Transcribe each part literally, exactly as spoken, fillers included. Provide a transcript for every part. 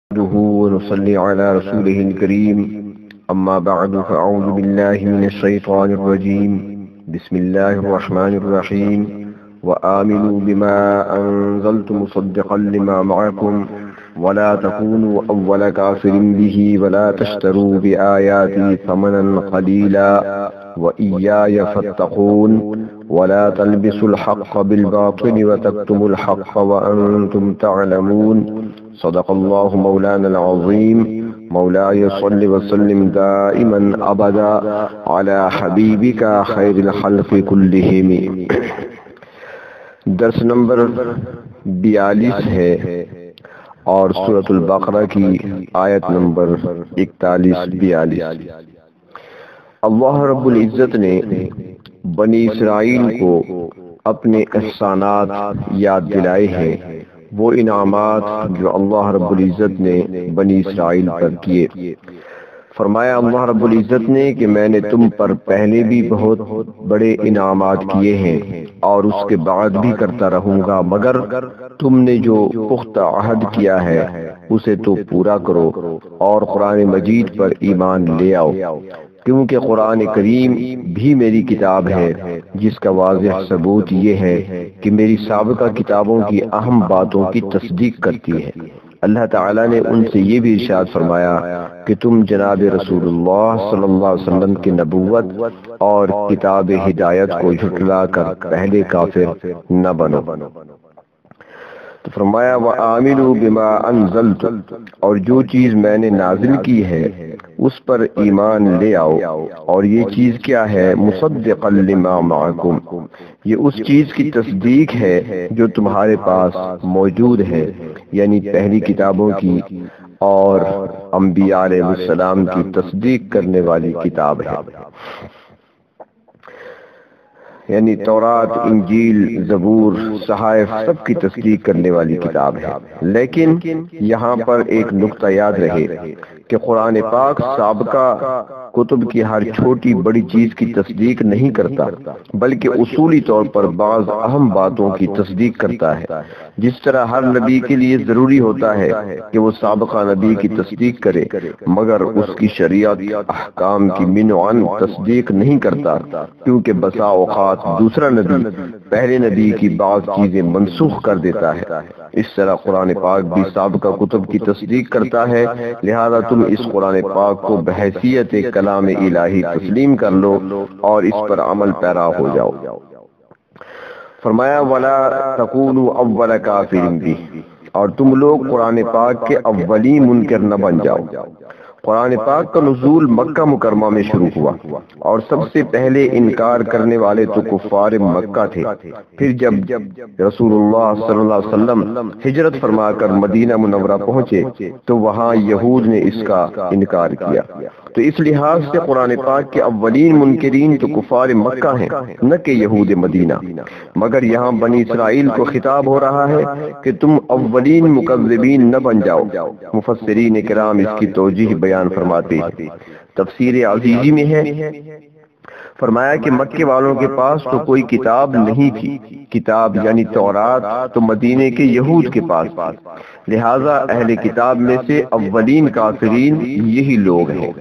نحمده ونصلي على رسوله الكريم أما بعد فأعوذ بالله من الشيطان الرجيم بسم الله الرحمن الرحيم وآمنوا بما أنزلت مصدقا لما معكم ولا تكونوا أول كافر به ولا تشتروا بآياتي ثمنا قليلا وإياي فاتقون ولا تلبسوا الحق بالباطل وتكتموا الحق وأنتم تعلمون صدق الله مولانا العظيم مولاي صل وسلم دائما أبدا على حبيبك خير الخلق كلهم. درس نمبر بیالیس ہے اور سورۃ البقرہ کی آیت نمبر اکتالیس بیالیس. اللہ رب العزت نے بنی اسرائیل کو اپنے احسانات یاد دلائے ہیں، وہ انعامات جو اللہ رب العزت نے بنی اسرائیل پر کیے. فرمایا اللہ رب العزت نے کہ میں نے تم پر پہلے بھی بہت بڑے انعامات کیے ہیں اور اس کے بعد بھی کرتا رہوں گا، مگر تم نے جو پختہ عہد کیا ہے اسے تو پورا کرو اور قرآن مجید پر ایمان لے آؤ، کیونکہ قرآن کریم بھی میری کتاب ہے جس کا واضح ثبوت یہ ہے کہ میری سابقہ کتابوں کی اہم باتوں کی تصدیق کرتی ہے. اللہ تعالیٰ نے ان سے یہ بھی ارشاد فرمایا کہ تم جناب رسول اللہ صلی اللہ علیہ وسلم کی نبوت اور کتاب ہدایت کو جھٹلا کر پہلے کافر نہ بنو. تو فرمایا وَآمِنُوا بِمَا أَنزَلْتُ، اور جو چیز میں نے نازل کی ہے اس پر ایمان لے آؤ. اور یہ چیز کیا ہے؟ مصدقا لما معکم، یہ اس چیز کی تصدیق ہے جو تمہارے پاس موجود ہے، یعنی پہلی کتابوں کی اور انبیاء علیہ السلام کی تصدیق کرنے والی کتاب ہے، یعنی تورات، انجیل، زبور، صحائف سب کی تصدیق کرنے والی کتاب ہے. لیکن یہاں پر ایک نقطہ یاد رہے کہ قرآن پاک سابقہ کتب کی ہر چھوٹی بڑی چیز کی تصدیق نہیں کرتا، بلکہ اصولی طور پر بعض اہم باتوں کی تصدیق کرتا ہے. جس طرح ہر نبی کے لیے ضروری ہوتا ہے کہ وہ سابقہ نبی کی تصدیق کرے، مگر اس کی شریعت احکام کی منعن تصدیق نہیں کرتا، کیونکہ بسا اوقات دوسرا نبی پہلے نبی کی بعض چیزیں منسوخ کر دیتا ہے. اس طرح قرآن پاک بھی سابقہ کتب کی تصدیق کرتا ہے، لہذا تم اس قرآن پاک کو بحیثیت کلام الہی تسلیم کر لو اور اس پر عمل پیرا ہو جاؤ. فرمایا وَلَا تَكُونُوا أَوَّلَ كَافِرٍ بِهِ، اور تم لوگ قرآن پاک کے اولین منکر نہ بن جاؤ. قرآن پاک کا نزول مکہ مکرمہ میں شروع ہوا اور سب سے پہلے انکار کرنے والے تو کفار مکہ تھے. پھر جب رسول اللہ صلی اللہ علیہ وسلم ہجرت فرما کر مدینہ منورہ پہنچے تو وہاں یہود نے اس کا انکار کیا. تو اس لحاظ سے قرآن پاک کے اولین منکرین تو کفار مکہ ہیں، نہ کہ یہود مدینہ. مگر یہاں بنی اسرائیل کو خطاب ہو رہا ہے کہ تم اولین مکذبین نہ بن جاؤ. مفسرین کرام اس کی توجیہ بیان فرماتے ہیں. تفسیر عزیزی میں ہے، فرمایا کہ مکے والوں کے پاس تو کوئی کتاب نہیں تھی، کتاب یعنی تورات تو مدینے کے یہود کے پاس تھی، لہذا اہل کتاب میں سے اولین کافرین یہی لوگ ہیں.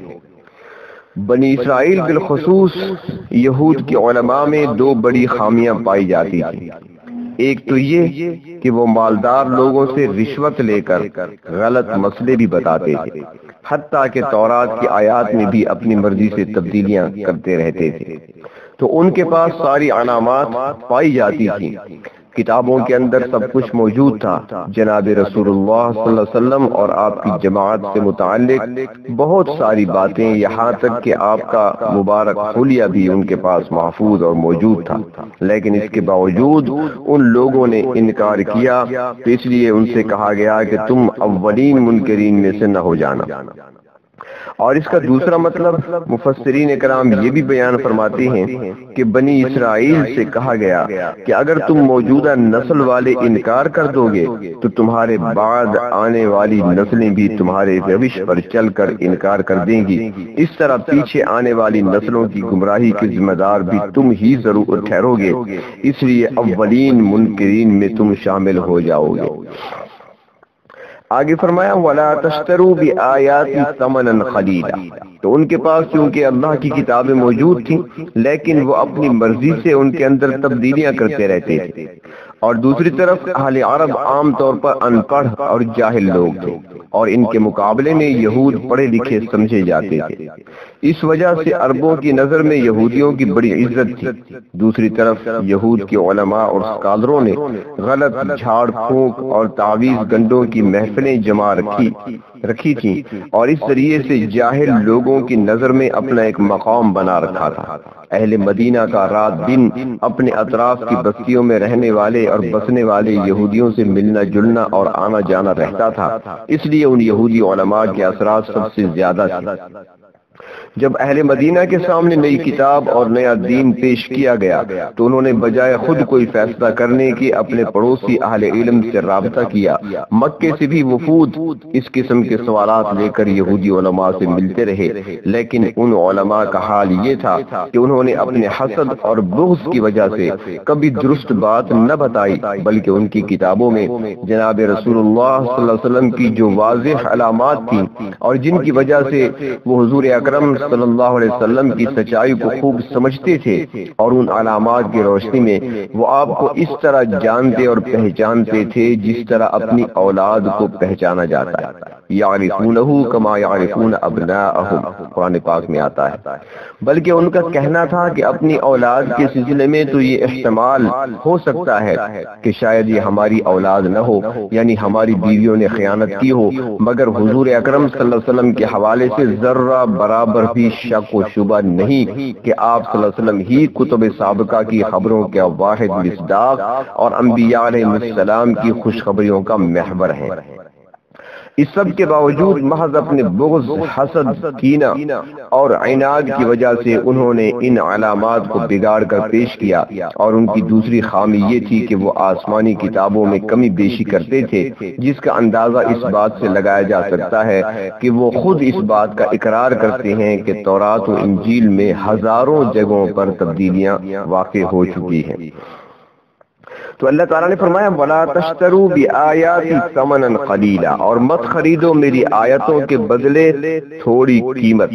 بنی اسرائیل بالخصوص یہود کے علماء میں دو بڑی خامیاں پائی جاتی تھیں. ایک تو یہ کہ وہ مالدار لوگوں سے رشوت لے کر غلط مسئلے بھی بتاتے تھے، حتیٰ کہ تورات کی آیات میں بھی اپنی مرضی سے تبدیلیاں کرتے رہتے تھے. تو ان کے پاس ساری علامات پائی جاتی تھیں، کتابوں کے اندر سب کچھ موجود تھا. جناب رسول اللہ صلی اللہ علیہ وسلم اور آپ کی جماعت سے متعلق بہت ساری باتیں، یہاں تک کہ آپ کا مبارک حلیہ بھی ان کے پاس محفوظ اور موجود تھا. لیکن اس کے باوجود ان لوگوں نے انکار کیا، تو اس لیے ان سے کہا گیا کہ تم اولین منکرین میں سے نہ ہو جانا. اور اس کا دوسرا مطلب مفسرین کرام یہ بھی بیان فرماتے ہیں کہ بنی اسرائیل سے کہا گیا کہ اگر تم موجودہ نسل والے انکار کر دو گے تو تمہارے بعد آنے والی نسلیں بھی تمہارے روش پر چل کر انکار کر دیں گی. اس طرح پیچھے آنے والی نسلوں کی گمراہی کے ذمہ دار بھی تم ہی ضرور ٹھہرو گے، اس لیے اولین منکرین میں تم شامل ہو جاؤ گے. آگے فرمایا وَلَا تَشْتَرُوا بِآيَاتِ ثَمَنًا قَلِيلًا، تو ان کے پاس چونکہ اللہ کی کتابیں موجود تھیں لیکن وہ اپنی مرضی سے ان کے اندر تبدیلیاں کرتے رہتے تھے، اور دوسری طرف اہل عرب عام طور پر ان پڑھ اور جاہل لوگ تھے، اور ان کے مقابلے میں یہود پڑھے لکھے سمجھے جاتے تھے، اس وجہ سے عربوں کی نظر میں یہودیوں کی بڑی عزت تھی۔ دوسری طرف یہود کے علماء اور اسکالروں نے غلط جھاڑ پھونک اور تعویذ گنڈوں کی محفلیں جمع رکھی رکھی تھیں، اور اس ذریعے سے جاہل لوگوں کی نظر میں اپنا ایک مقام بنا رکھا تھا۔ اہل مدینہ کا رات دن اپنے اطراف کی بستیوں میں رہنے والے اور بسنے والے یہودیوں سے ملنا جلنا اور آنا جانا رہتا تھا، اس لیے ان یہودی علماء کے اثرات سب سے زیادہ تھے۔ جب اہل مدینہ کے سامنے نئی کتاب اور نیا دین پیش کیا گیا تو انہوں نے بجائے خود کوئی فیصلہ کرنے کے اپنے پڑوسی اہل علم سے رابطہ کیا۔ مکے سے بھی وفود اس قسم کے سوالات لے کر یہودی علماء سے ملتے رہے، لیکن ان علماء کا حال یہ تھا کہ انہوں نے اپنے حسد اور بغض کی وجہ سے کبھی درست بات نہ بتائی، بلکہ ان کی کتابوں میں جناب رسول اللہ صلی اللہ علیہ وسلم کی جو واضح علامات تھیں اور جن کی وجہ سے وہ حضور اکرم صلی اللہ علیہ وسلم کی سچائی کو خوب سمجھتے تھے، اور ان علامات کی روشنی میں وہ آپ کو اس طرح جانتے اور پہچانتے تھے جس طرح اپنی اولاد کو پہچانا جاتا ہے، یعرفونہ کما یعرفون ابناءہم، قرآن پاک میں آتا ہے۔ بلکہ ان کا کہنا تھا کہ اپنی اولاد کے سلسلے میں تو یہ احتمال ہو سکتا ہے کہ شاید یہ ہماری اولاد نہ ہو، یعنی ہماری بیویوں نے خیانت کی ہو، مگر حضور اکرم صلی اللہ علیہ وسلم کے حوالے سے ذرہ برابر بھی شک و شبہ نہیں کہ آپ صلی اللہ علیہ وسلم ہی کتب سابقہ کی خبروں کے واحد مصداق اور انبیاء علیہ السلام کی خوشخبریوں کا محور ہیں۔ اس سب کے باوجود محض اپنے بغض، حسد، کینہ اور عناد کی وجہ سے انہوں نے ان علامات کو بگاڑ کر پیش کیا، اور ان کی دوسری خامی یہ تھی کہ وہ آسمانی کتابوں میں کمی بیشی کرتے تھے، جس کا اندازہ اس بات سے لگایا جا سکتا ہے کہ وہ خود اس بات کا اقرار کرتے ہیں کہ تورات و انجیل میں ہزاروں جگہوں پر تبدیلیاں واقع ہو چکی ہیں۔ تو اللہ تعالیٰ نے فرمایا وَلَا تَشْتَرُوا بِآيَاتِ ثَمَنًا قَلِيلًا، اور مت خریدو میری آیتوں کے بدلے تھوڑی قیمت۔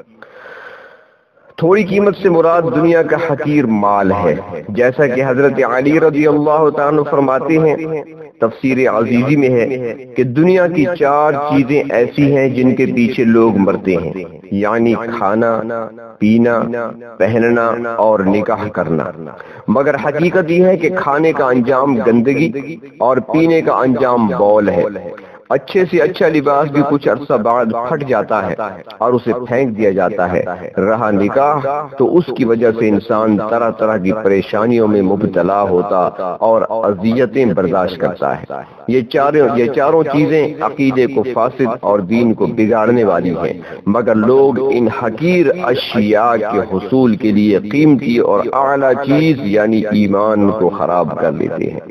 تھوڑی قیمت سے مراد دنیا کا حقیر مال ہے، جیسا کہ حضرت علی رضی اللہ تعالیٰ فرماتے ہیں، تفسیر عزیزی میں ہے کہ دنیا کی چار چیزیں ایسی ہیں جن کے پیچھے لوگ مرتے ہیں، یعنی کھانا، پینا، پہننا اور نکاح کرنا، مگر حقیقت یہ ہے کہ کھانے کا انجام گندگی اور پینے کا انجام بول ہے۔ اچھے سے اچھا لباس بھی کچھ عرصہ بعد پھٹ جاتا ہے اور اسے پھینک دیا جاتا ہے، رہا نکاح تو اس کی وجہ سے انسان طرح طرح کی پریشانیوں میں مبتلا ہوتا اور اذیتیں برداشت کرتا ہے۔ یہ چاروں یہ چاروں چیزیں عقیدے کو فاسد اور دین کو بگاڑنے والی ہیں، مگر لوگ ان حقیر اشیاء کے حصول کے لیے قیمتی اور اعلیٰ چیز یعنی ایمان کو خراب کر لیتے ہیں۔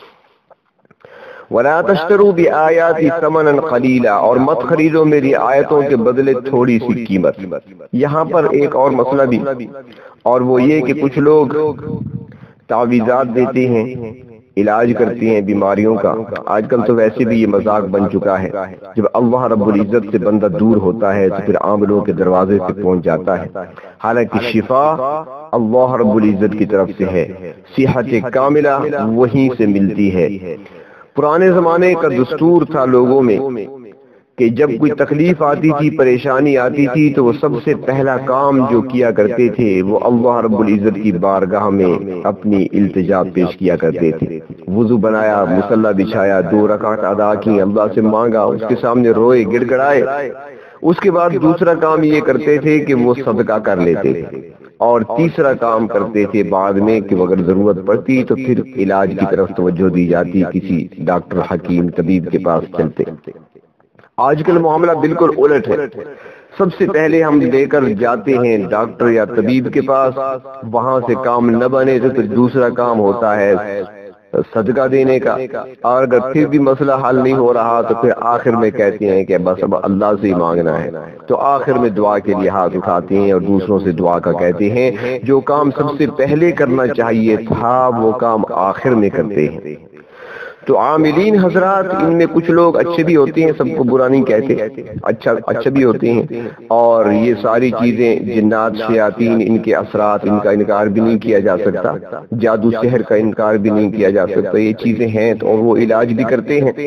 وَلَا تَشْتَرُوا بِآيَاتِ ثَمَنًا قَلِيلًا، اور مت خریدو میری آیتوں کے بدلے تھوڑی سی قیمت۔ یہاں پر ایک اور مسئلہ بھی، اور وہ یہ کہ کچھ لوگ تعویذات دیتے ہیں، علاج کرتے ہیں بیماریوں کا۔ آج کل تو ویسے بھی یہ مذاق بن چکا ہے، جب اللہ رب العزت سے بندہ دور ہوتا ہے تو پھر عام لوگوں کے دروازے سے پہنچ جاتا ہے، حالانکہ شفا اللہ رب العزت کی طرف سے ہے، صحت کاملہ وہیں سے ملتی ہے۔ پرانے زمانے کا دستور تھا لوگوں میں کہ جب کوئی تکلیف آتی تھی، پریشانی آتی تھی، تو وہ سب سے پہلا کام جو کیا کرتے تھے وہ اللہ رب العزت کی بارگاہ میں اپنی التجا پیش کیا کرتے تھے۔ وضو بنایا، مصلی بچھایا، دو رکعت ادا کی، اللہ سے مانگا، اس کے سامنے روئے، گڑ گڑائے۔ اس کے بعد دوسرا کام یہ کرتے تھے کہ وہ صدقہ کر لیتے تھے، اور تیسرا کام کرتے تھے بعد میں کہ اگر ضرورت پڑتی تو پھر علاج کی طرف توجہ دی جاتی، کسی ڈاکٹر حکیم طبیب کے پاس چلتے۔ آج کل معاملہ بالکل الٹ ہے، سب سے پہلے ہم لے کر جاتے ہیں ڈاکٹر یا طبیب کے پاس، وہاں سے کام نہ بنے تو پھر دوسرا کام ہوتا ہے صدقہ دینے کا، اور اگر پھر بھی مسئلہ حل نہیں ہو رہا تو پھر آخر میں کہتے ہیں کہ بس اب اللہ سے ہی مانگنا ہے، تو آخر میں دعا کے لیے ہاتھ اٹھاتے ہیں اور دوسروں سے دعا کا کہتے ہیں۔ جو کام سب سے پہلے کرنا چاہیے تھا وہ کام آخر میں کرتے ہیں۔ تو عاملین حضرات ان میں کچھ لوگ اچھے بھی ہوتے ہیں، سب کو برا نہیں کہتے، اچھا اچھے بھی ہوتے ہیں، اور یہ ساری چیزیں جنات شیاطین ان کے اثرات ان کا انکار بھی نہیں کیا جا سکتا، جادو سحر کا انکار بھی نہیں کیا جا سکتا، یہ چیزیں ہیں تو اور وہ علاج بھی کرتے ہیں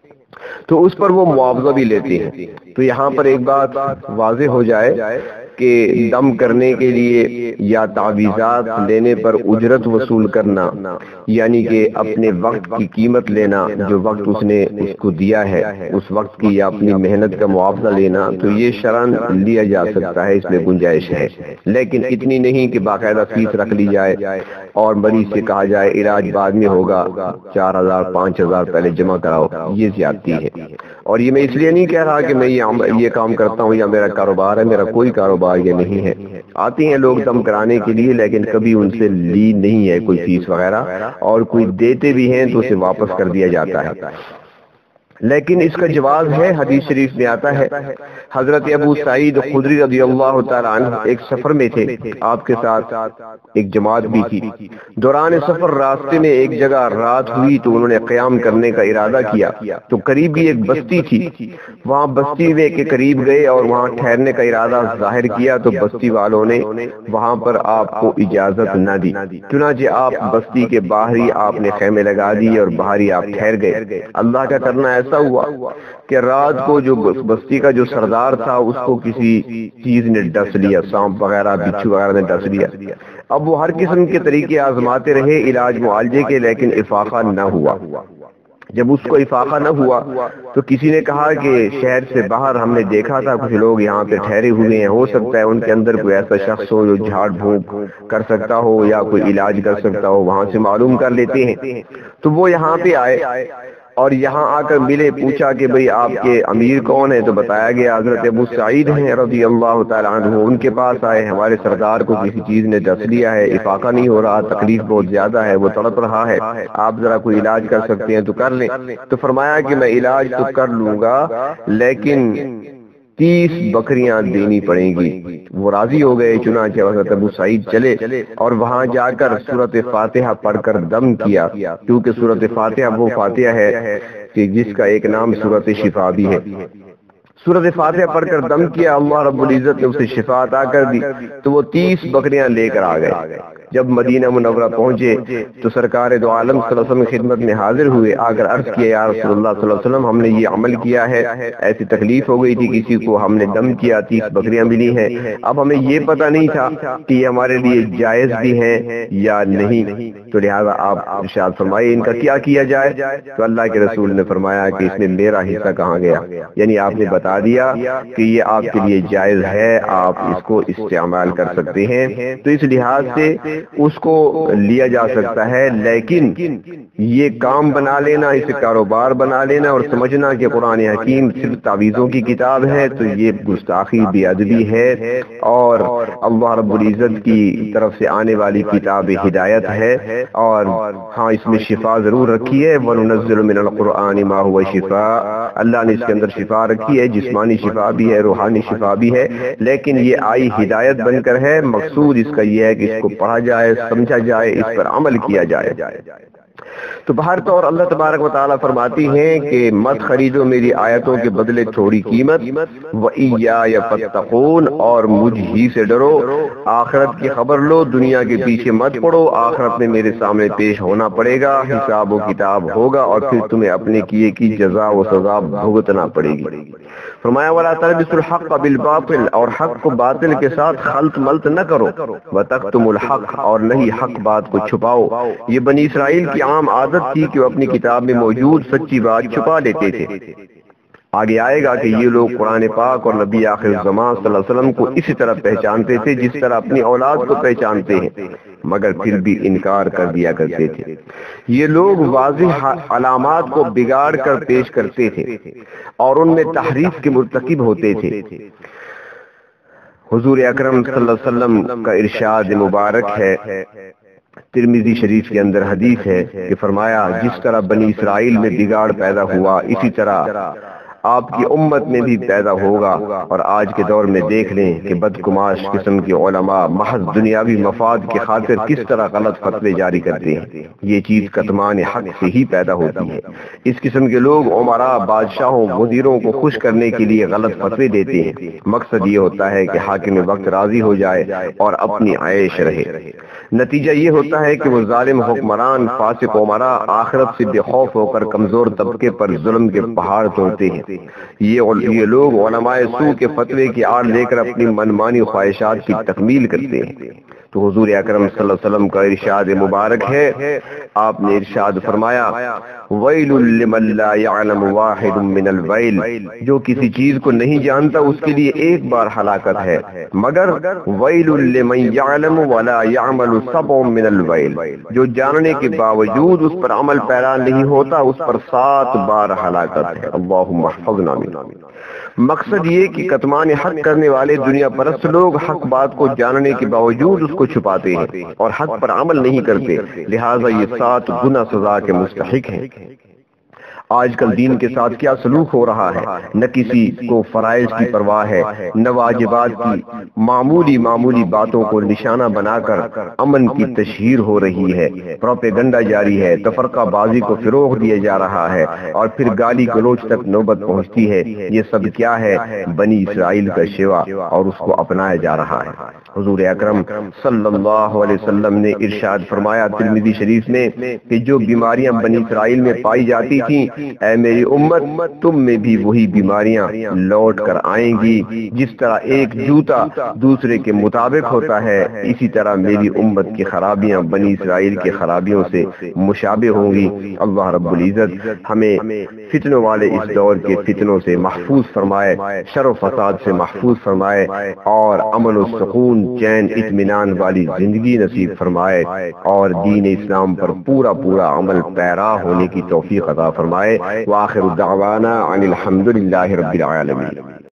تو اس پر وہ معاوضہ بھی لیتے ہیں۔ تو یہاں پر ایک بات واضح ہو جائے کہ دم کرنے کے لیے یا تعویذات لینے پر اجرت وصول کرنا، یعنی کہ اپنے وقت کی قیمت لینا، جو وقت اس نے اس کو دیا ہے اس وقت کی یا اپنی محنت کا معاوضہ لینا، تو یہ شرعاً لیا جا سکتا ہے، اس میں گنجائش ہے، لیکن اتنی نہیں کہ باقاعدہ فیس رکھ لی جائے اور مریض سے کہا جائے علاج بعد میں ہوگا، چار ہزار پانچ ہزار پہلے جمع کراؤ، یہ زیادتی ہے۔ اور یہ میں اس لیے نہیں کہہ رہا کہ میں یہ کام کرتا ہوں یا میرا کاروبار ہے، میرا کوئی کاروبار یہ نہیں ہے، آتے ہیں لوگ دم کرانے کے لیے لیکن کبھی ان سے لی نہیں ہے کوئی فیس وغیرہ، اور کوئی دیتے بھی ہیں تو اسے واپس کر دیا جاتا ہے۔ لیکن اس کا جواز ہے، حدیث شریف میں آتا ہے، حضرت ابو سعید خدری رضی اللہ تعالی عنہ ایک سفر میں تھے، آپ کے ساتھ ایک جماعت بھی تھی، دوران سفر راستے میں ایک جگہ رات ہوئی تو انہوں نے قیام کرنے کا ارادہ کیا، تو قریب ہی ایک بستی تھی، وہاں بستی میں کے قریب گئے اور وہاں ٹھہرنے کا ارادہ ظاہر کیا، تو بستی والوں نے وہاں پر آپ کو اجازت نہ دی، چنانچہ آپ بستی کے باہر ہی آپ نے خیمے لگا دی اور باہر ہی آپ ٹھہر گئے۔ اللہ کا کرنا ایسا ہوا کہ رات کو جو بستی کا جو سردار تھا اس کو کسی چیز نے ڈس لیا، سانپ وغیرہ بچھو وغیرہ نے ڈس لیا۔ اب وہ ہر قسم کے طریقے آزماتے رہے علاج معالجے کے، لیکن افاقہ نہ ہوا۔ جب اس کو افاقہ نہ ہوا تو کسی نے کہا کہ شہر سے باہر ہم نے دیکھا تھا کچھ لوگ یہاں پہ ٹھہرے ہوئے ہیں، ہو سکتا ہے ان کے اندر کوئی ایسا شخص ہو جو جھاڑ پھونک کر سکتا ہو یا کوئی علاج کر سکتا ہو، وہاں سے معلوم کر لیتے ہیں۔ تو وہ یہاں پہ آئے اور یہاں آ کر ملے، پوچھا کہ بھئی آپ کے امیر کون ہے، تو بتایا گیا حضرت ابو سعید ہیں رضی اللہ تعالی عنہ، ان کے پاس آئے، ہمارے سردار کو کسی چیز نے ڈس لیا ہے، افاقہ نہیں ہو رہا، تکلیف بہت زیادہ ہے، وہ تڑپ رہا ہے، آپ ذرا کوئی علاج کر سکتے ہیں تو کر لیں۔ تو فرمایا کہ میں علاج تو کر لوں گا لیکن تیس بکریاں دینی پڑیں گی۔ وہ راضی ہو گئے، چنانچہ حضرت ابو سعید چلے اور وہاں جا کر سورۃ فاتحہ پڑھ کر دم کیا، کیونکہ سورۃ فاتحہ وہ فاتحہ ہے کہ جس کا ایک نام سورۃ شفا بھی ہے۔ سورۃ فاتحہ پڑھ کر دم کیا، اللہ رب العزت نے اسے شفا عطا کر دی، تو وہ تیس بکریاں لے کر آ گئے۔ جب مدینہ منورہ پہنچے تو سرکار دو عالم صلی اللہ علیہ وسلم کی خدمت میں حاضر ہوئے، آ کر عرض کیا یا رسول اللہ صلی اللہ علیہ وسلم، ہم نے یہ عمل کیا ہے، ایسی تکلیف ہو گئی تھی کسی کو، ہم نے دم کیا، تیس بکریاں ملی ہیں، اب ہمیں یہ پتہ نہیں تھا کہ یہ ہمارے لیے جائز بھی ہیں یا نہیں، تو لہٰذا آپ ارشاد فرمائیے ان کا کیا کیا جائے؟ تو اللہ کے رسول نے فرمایا کہ اس میں میرا حصہ کہاں گیا، یعنی آپ نے بتا دیا کہ یہ آپ کے لیے جائز ہے، آپ اس کو استعمال کر سکتے ہیں، تو اس لحاظ سے اس کو لیا جا سکتا ہے، لیکن یہ کام بنا لینا، اسے کاروبار بنا لینا اور سمجھنا کہ قرآن حکیم صرف تعویذوں کی کتاب ہے، تو یہ گستاخی بے ادبی ہے، اور اللہ رب العزت کی طرف سے آنے والی کتاب ہدایت ہے، اور ہاں اس میں شفا ضرور رکھی ہے، وَنُنَزِّلُ مِنَ الْقُرْآنِ مَا هُوَ شِفَاءٌ، اللہ نے اس کے اندر شفا رکھی ہے، جسمانی شفا بھی ہے، روحانی شفا بھی ہے، لیکن یہ آئی ہدایت بن کر ہے، مقصود اس کا یہ ہے کہ اس کو پڑھا جائے، سمجھا جائے، اس پر عمل کیا جائے۔ تو بہر طور اللہ تبارک و تعالیٰ فرماتی ہیں کہ مت خریدو میری آیتوں کے بدلے تھوڑی قیمت، وَإِيَّايَ فَاتَّقُونِ، اور مجھ ہی سے ڈرو، آخرت کی خبر لو، دنیا کے پیچھے مت پڑو، آخرت میں میرے سامنے پیش ہونا پڑے گا، حساب و کتاب ہوگا، اور پھر تمہیں اپنے کیے کی جزا و سزا بھگتنا پڑے گی۔ فرمایا وَلَا تَلْبِسُوا الْحَقَّ بِالْبَاطِلِ، اور حق کو باطل کے ساتھ خلط ملط نہ کرو، وَتَكْتُمُوا الْحَقَّ، اور نہیں حق بات کو چھپاؤ۔ یہ بنی اسرائیل کی عام عادت تھی کہ وہ اپنی کتاب میں موجود سچی بات چھپا لیتے تھے۔ آگے آئے گا کہ یہ لوگ قرآن پاک اور نبی آخر الزمان صلی اللہ علیہ وسلم کو اسی طرح پہچانتے تھے جس طرح اپنی اولاد کو پہچانتے ہیں، مگر پھر بھی انکار کر دیا کرتے تھے۔ یہ لوگ واضح علامات کو بگاڑ کر پیش کرتے تھے اور ان میں تحریف کے مرتکب ہوتے تھے۔ حضور اکرم صلی اللہ علیہ وسلم کا ارشاد مبارک ہے، ترمذی شریف کے اندر حدیث ہے کہ فرمایا جس طرح بنی اسرائیل میں بگاڑ پیدا ہوا اسی طرح آپ کی امت میں بھی پیدا ہوگا۔ اور آج کے دور میں دیکھ لیں کہ بدگماش قسم کے علماء محض دنیاوی مفاد کی خاطر کس طرح غلط فتوے جاری کرتے ہیں۔ یہ چیز کتمان حق سے ہی پیدا ہوتی ہے۔ اس قسم کے لوگ عمراء، بادشاہوں، وزیروں کو خوش کرنے کے لیے غلط فتوے دیتے ہیں۔ مقصد یہ ہوتا ہے کہ حاکم وقت راضی ہو جائے اور اپنی عیش رہے۔ نتیجہ یہ ہوتا ہے کہ وہ ظالم حکمران، فاسق عمراء آخرت سے بے خوف ہو کر کمزور طبقے پر ظلم کے پہاڑ توڑتے ہیں۔ یہ یہ لوگ علماء سو کے فتوے کی آڑ لے کر اپنی منمانی خواہشات کی تکمیل کرتے ہیں۔ تو حضور اکرم صلی اللہ علیہ وسلم کا ارشاد مبارک ہے، آپ نے ارشاد فرمایا ویل لمن لا يعلم واحد من الویل، جو کسی چیز کو نہیں جانتا اس کے لیے ایک بار ہلاکت ہے، مگر ویل لمن يعلم ولا يعمل سبع من الویل، جو جاننے کے باوجود اس پر عمل پیرا نہیں ہوتا اس پر سات بار ہلاکت ہے۔ اللہم احفظنا منہ۔ مقصد یہ کہ کتمان حق کرنے والے دنیا پرست لوگ حق بات کو جاننے کے باوجود اس کو چھپاتے ہیں اور حق پر عمل نہیں کرتے، لہٰذا یہ سات گنا سزا کے مستحق ہیں۔ آج کل دین کے ساتھ کیا سلوک ہو رہا ہے، نہ کسی کو فرائض کی پرواہ ہے، نہ واجبات کی، معمولی معمولی باتوں کو نشانہ بنا کر امن کی تشہیر ہو رہی ہے، پروپیگنڈا جاری ہے، تفرقہ بازی کو فروغ دیا جا رہا ہے، اور پھر گالی گلوچ تک نوبت پہنچتی ہے۔ یہ سب کیا ہے؟ بنی اسرائیل کا شیوا، اور اس کو اپنایا جا رہا ہے۔ حضور اکرم صلی اللہ علیہ وسلم نے ارشاد فرمایا ترمذی شریف میں کہ جو بیماریاں بنی اسرائیل میں پائی جاتی تھیں، اے میری امت تم میں بھی وہی بیماریاں لوٹ کر آئیں گی۔ جس طرح ایک جوتا دوسرے کے مطابق ہوتا ہے، اسی طرح میری امت کی خرابیاں بنی اسرائیل کی خرابیوں سے مشابہ ہوں گی۔ اللہ رب العزت ہمیں فتنوں والے اس دور کے فتنوں سے محفوظ فرمائے، شر و فساد سے محفوظ فرمائے، اور امن و سکون، چین، اطمینان والی زندگی نصیب فرمائے، اور دین اسلام پر پورا پورا عمل پیرا ہونے کی توفیق عطا فرمائے۔ وآخر دعوانا ان الحمد للہ رب العالمین۔